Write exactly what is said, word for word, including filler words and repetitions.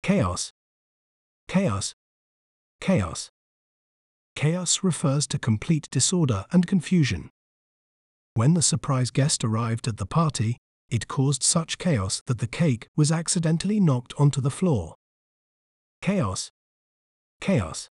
Chaos. Chaos. Chaos. Chaos refers to complete disorder and confusion. When the surprise guest arrived at the party, it caused such chaos that the cake was accidentally knocked onto the floor. Chaos. Chaos.